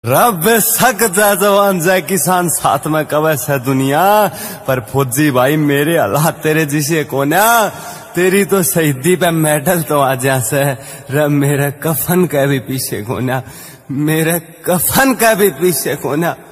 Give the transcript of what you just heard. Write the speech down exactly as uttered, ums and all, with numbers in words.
रब सक जा जवान जय किसान साथ में कवे से दुनिया, पर फौजी भाई मेरे हालात तेरे जिसे कोना, तेरी तो शहीदी पे मेडल तो आ जा से, रब मेरे कफन का भी पीछे कोना, मेरे कफन का भी पीछे कोना।